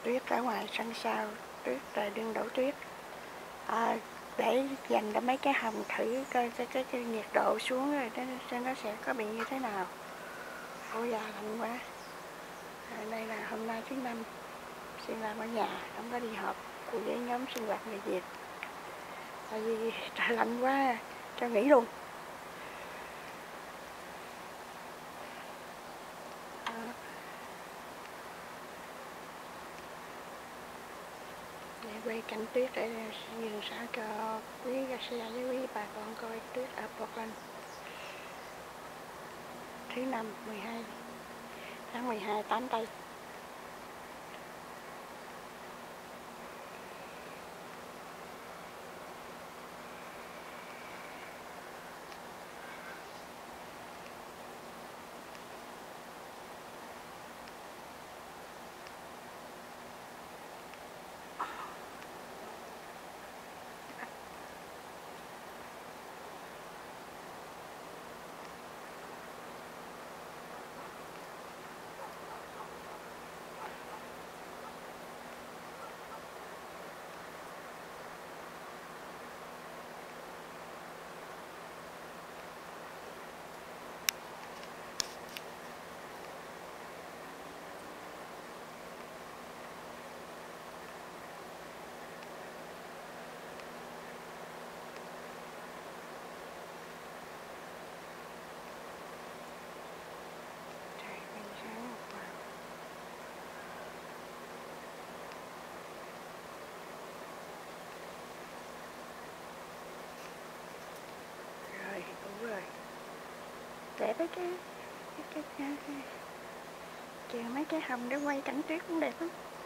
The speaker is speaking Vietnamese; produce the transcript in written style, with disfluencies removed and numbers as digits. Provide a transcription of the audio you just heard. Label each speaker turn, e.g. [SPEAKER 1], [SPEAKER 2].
[SPEAKER 1] tuyết ở ngoài sân sau, tuyết rồi đừng đổ tuyết. Để dành cho mấy cái hầm thử coi cái nhiệt độ xuống rồi nó sẽ có bị như thế nào. Ôi da lạnh quá. Đây là hôm nay thứ năm, Xuyên làm ở nhà, không có đi họp cùng với nhóm sinh hoạt người Việt. Tại vì trời lạnh quá, cho nghỉ luôn. Để quay cảnh tuyết để dừng xã cho quý xe với quý bà con coi tuyết ở Portland. Thứ năm 12 tháng 12 8 tây. Để mấy cái chờ mấy cái hầm để quay cảnh tuyết cũng đẹp lắm.